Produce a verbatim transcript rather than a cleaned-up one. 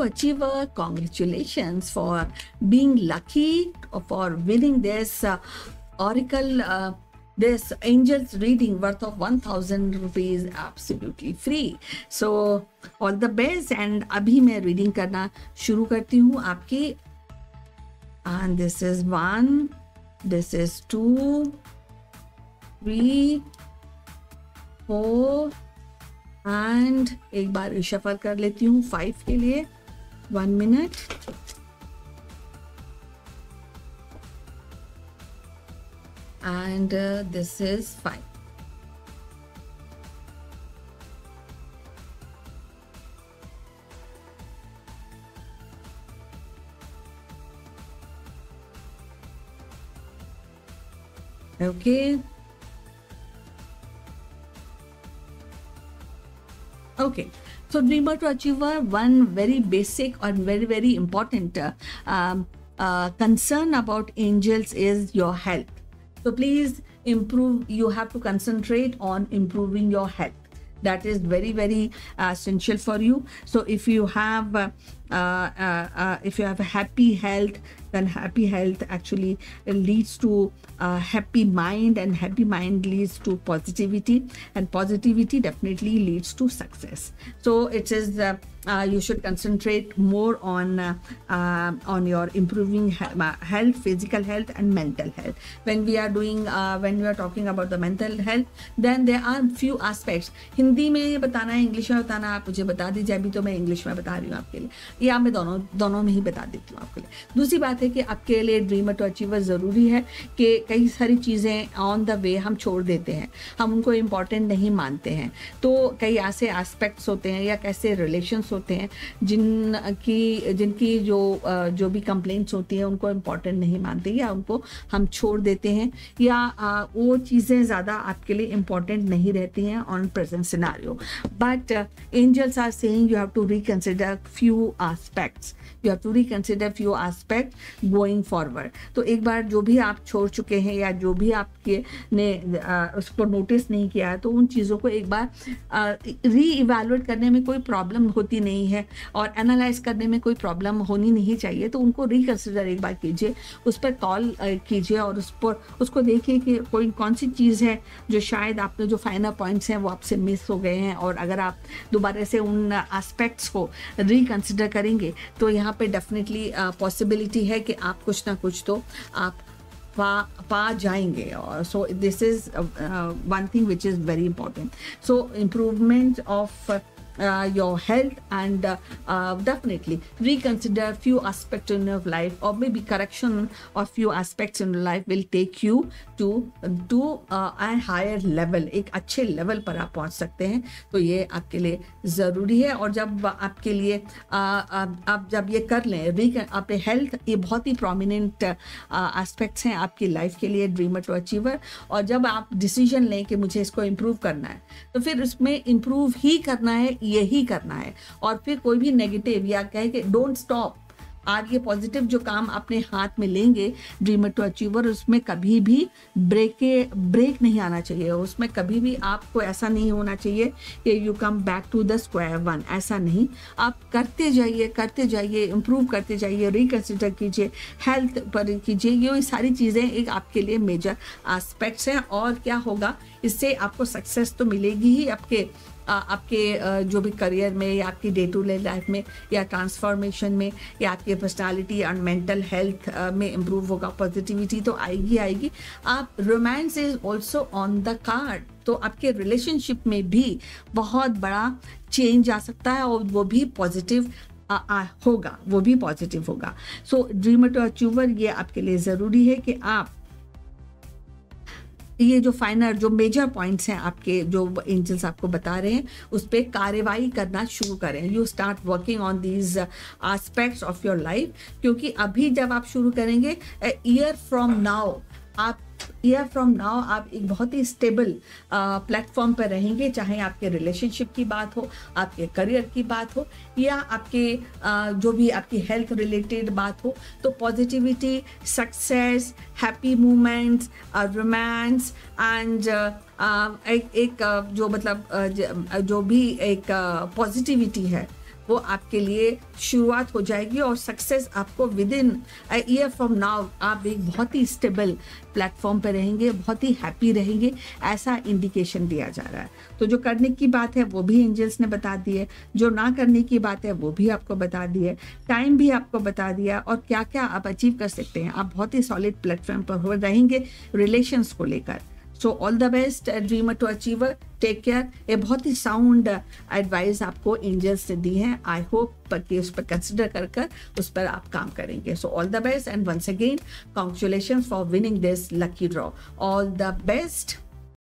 to achiever, congratulations for being lucky for winning this uh, oracle uh, this angel's reading worth of one thousand rupees absolutely free. So all the best. And अभी मैं reading करना शुरू करती हूँ आपकी. And this is one, this is two, three, four, and एक बार reshuffle कर लेती हूँ फाइव के लिए. One minute. And uh, this is five. Okay. Okay. So dreamer to achiever, one very basic or very very important uh, um, uh, concern about angels is your health. So please improve. You have to concentrate on improving your health. That is very very uh, essential for you. So if you have uh, uh, uh, uh, if you have a happy health, then happy health actually leads to a happy mind, and happy mind leads to positivity, and positivity definitely leads to success. So it is uh, uh, you should concentrate more on uh, uh, on your improving health, physical health and mental health. When we are doing uh, when we are talking about the mental health, then there are few aspects. Hindi में बताना है, English में बताना, आप मुझे बता दीजिए. अभी तो मैं इंग्लिश में बता रही हूँ आपके लिए, या मैं दोनों दोनों में ही बता देती हूँ आपके लिए. दूसरी बात है कि आपके लिए ड्रीमर टू अचीवर ज़रूरी है कि कई सारी चीज़ें ऑन द वे हम छोड़ देते हैं, हम उनको इम्पॉर्टेंट नहीं मानते हैं. तो कई ऐसे एस्पेक्ट्स होते हैं या कैसे रिलेशंस होते हैं जिनकी जिनकी जो जो भी कंप्लेंट्स होती हैं उनको इम्पॉर्टेंट नहीं मानते, या उनको हम छोड़ देते हैं, या वो चीज़ें ज़्यादा आपके लिए इम्पॉर्टेंट नहीं रहती हैं on present scenario. But angels are saying you have to reconsider few aspects. You have to reconsider few aspects going forward. तो एक बार जो भी आप छोड़ चुके हैं या जो भी आपके ने आ, उसको नोटिस नहीं किया है, तो उन चीज़ों को एक बार री इवेलुएट करने में कोई प्रॉब्लम होती नहीं है, और एनालाइज करने में कोई प्रॉब्लम होनी नहीं चाहिए. तो उनको रिकंसिडर एक बार कीजिए, उस पर कॉल कीजिए, और उस पर उसको देखिए कि कोई कौन सी चीज़ है जो शायद आपने जो फाइनल पॉइंट्स हैं वो आपसे मिस हो गए हैं. और अगर आप दोबारा से उन एस्पेक्ट्स को रिकंसिडर करेंगे तो यहाँ पे डेफिनेटली पॉसिबिलिटी है कि आप कुछ ना कुछ तो आप पा पा जाएंगे. और so this is one thing which is very important. So improvement of Uh, your health, and uh, uh, definitely reconsider few aspects in your life, or maybe correction of few aspects in your life will take you to to uh, a higher level. एक अच्छे level पर आप पहुंच सकते हैं. तो ये आपके लिए ज़रूरी है. और जब आपके लिए uh, आप जब ये कर लें, आपके हेल्थ ये बहुत ही प्रोमिनेंट एस्पेक्ट्स हैं आपकी लाइफ के लिए, ड्रीमर टू अचीवर. और जब आप डिसीजन लें कि मुझे इसको इम्प्रूव करना है, तो फिर उसमें इम्प्रूव ही करना है, यही करना है. और फिर कोई भी नेगेटिव या कहे कि डोंट स्टॉप. आज ये पॉजिटिव जो काम अपने हाथ में लेंगे ड्रीमर टू अचीवर, उसमें कभी भी ब्रेक ब्रेक नहीं आना चाहिए. उसमें कभी भी आपको ऐसा नहीं होना चाहिए कि you come back to the square one. ऐसा नहीं, आप करते जाइए करते जाइए, इम्प्रूव करते जाइए, रिकंसिडर कीजिए, हेल्थ पर कीजिए. ये सारी चीज़ें एक आपके लिए मेजर एस्पेक्ट्स हैं. और क्या होगा, इससे आपको सक्सेस तो मिलेगी ही आपके आपके जो भी करियर में, या आपकी डे टू डे लाइफ में, या ट्रांसफॉर्मेशन में, या आपके पर्सनालिटी और मेंटल हेल्थ में इम्प्रूव होगा. पॉजिटिविटी तो आएगी आएगी. आप romance is also on the card. तो आपके रिलेशनशिप में भी बहुत बड़ा चेंज आ सकता है, और वो भी पॉजिटिव आ, आ, होगा वो भी पॉजिटिव होगा. सो ड्रीमर टू अचीवर, ये आपके लिए ज़रूरी है कि आप ये जो फाइनल जो मेजर पॉइंट्स हैं आपके, जो एंजल्स आपको बता रहे हैं, उस पर कार्रवाई करना शुरू करें. You start working on these aspects of your life. क्योंकि अभी जब आप शुरू करेंगे, ईयर फ्रॉम नाउ आप ईयर फ्रॉम नाउ आप एक बहुत ही स्टेबल प्लेटफॉर्म पर रहेंगे. चाहे आपके रिलेशनशिप की बात हो, आपके करियर की बात हो, या आपके uh, जो भी आपकी हेल्थ रिलेटेड बात हो. तो positivity, success, happy moments, romance and एक एक uh, जो मतलब uh, जो भी एक पॉजिटिविटी uh, है वो आपके लिए शुरुआत हो जाएगी और सक्सेस आपको within a year from now आप एक बहुत ही स्टेबल प्लेटफॉर्म पे रहेंगे, बहुत ही हैप्पी रहेंगे, ऐसा इंडिकेशन दिया जा रहा है। तो जो करने की बात है वो भी एंजल्स ने बता दी है, जो ना करने की बात है वो भी आपको बता दी है, टाइम भी आपको बता दिया और क्या क्या आप अचीव कर सकते हैं। आप बहुत ही सॉलिड प्लेटफॉर्म पर हो रहेंगे रिलेशंस को लेकर। So all the best dreamer to achiever, take care. ये बहुत ही साउंड एडवाइस आपको एंजल्स ने दी है। आई होप कि उस पर कंसिडर कर कर उस पर आप काम करेंगे। So all the best and once again congratulations for winning this lucky draw. All the best.